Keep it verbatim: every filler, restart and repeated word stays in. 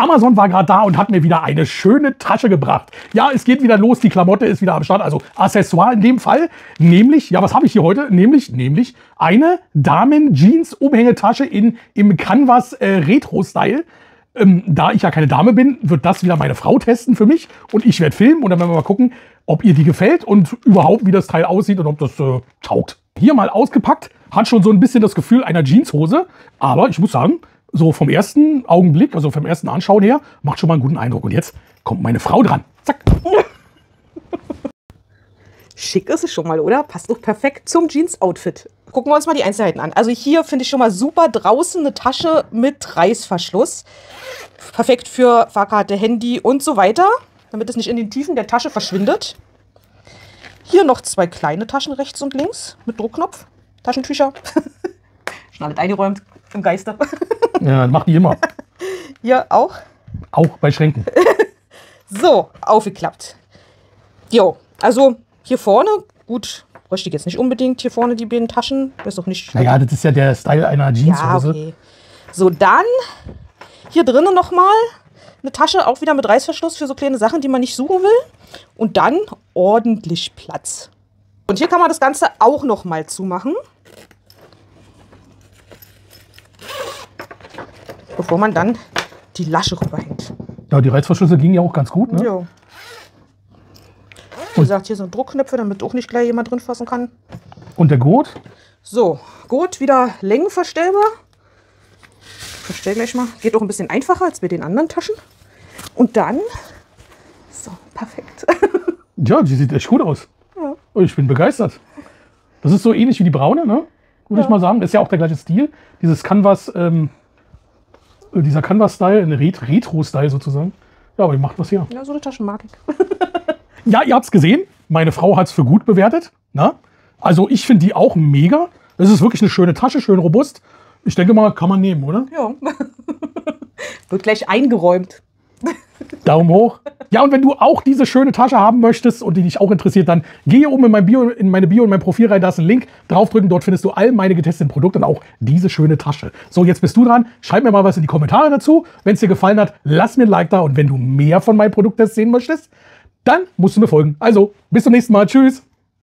Amazon war gerade da und hat mir wieder eine schöne Tasche gebracht. Ja, es geht wieder los, die Klamotte ist wieder am Start, also Accessoire in dem Fall. Nämlich, ja, was habe ich hier heute? Nämlich, nämlich eine Damen-Jeans-Umhängetasche in, im Canvas äh, Retro-Style. Ähm, da ich ja keine Dame bin, wird das wieder meine Frau testen für mich. Und ich werde filmen und dann werden wir mal gucken, ob ihr die gefällt und überhaupt, wie das Teil aussieht und ob das äh, taugt. Hier mal ausgepackt, hat schon so ein bisschen das Gefühl einer Jeanshose. Aber ich muss sagen, so vom ersten Augenblick, also vom ersten Anschauen her, macht schon mal einen guten Eindruck. Und jetzt kommt meine Frau dran. Zack. Schick ist es schon mal, oder? Passt doch perfekt zum Jeans-Outfit. Gucken wir uns mal die Einzelheiten an. Also hier finde ich schon mal super draußen eine Tasche mit Reißverschluss. Perfekt für Fahrkarte, Handy und so weiter, damit es nicht in den Tiefen der Tasche verschwindet. Hier noch zwei kleine Taschen rechts und links mit Druckknopf. Taschentücher. Schon alles eingeräumt im Geiste. Ja, macht die immer. Hier auch. Auch bei Schränken. So, aufgeklappt. Jo, also hier vorne, gut, bräuchte ich jetzt nicht unbedingt hier vorne die beiden Taschen. Weiß doch nicht. Naja, das ist ja der Style einer Jeanshose. Ja, okay. So, dann hier drinnen nochmal eine Tasche, auch wieder mit Reißverschluss für so kleine Sachen, die man nicht suchen will. Und dann ordentlich Platz. Und hier kann man das Ganze auch nochmal zumachen. Bevor man dann die Lasche rüberhängt. Ja, die Reißverschlüsse gingen ja auch ganz gut, ne? Ja. Wie gesagt, hier sind Druckknöpfe, damit auch nicht gleich jemand drin fassen kann. Und der Gurt? So, Gurt wieder längenverstellbar. Verstell gleich mal. Geht auch ein bisschen einfacher als bei den anderen Taschen. Und dann, so, perfekt. Ja, die sieht echt gut aus. Ja. Ich bin begeistert. Das ist so ähnlich wie die braune, ne? Würde Ja. ich mal sagen. Ist ja auch der gleiche Stil. Dieses Canvas, ähm, dieser Canvas-Style, ein Ret Retro-Style sozusagen. Ja, aber die macht was her. Ja, so eine Taschen mag ich. Ja, ihr habt es gesehen. Meine Frau hat es für gut bewertet. Na? Also ich finde die auch mega. Das ist wirklich eine schöne Tasche, schön robust. Ich denke mal, kann man nehmen, oder? Ja. Wird gleich eingeräumt. Daumen hoch. Ja, und wenn du auch diese schöne Tasche haben möchtest und die dich auch interessiert, dann geh hier oben in, mein Bio, in meine Bio und mein Profil rein, da ist ein Link. Draufdrücken, dort findest du all meine getesteten Produkte und auch diese schöne Tasche. So, jetzt bist du dran. Schreib mir mal was in die Kommentare dazu. Wenn es dir gefallen hat, lass mir ein Like da. Und wenn du mehr von meinen Produkttests sehen möchtest, dann musst du mir folgen. Also, bis zum nächsten Mal. Tschüss.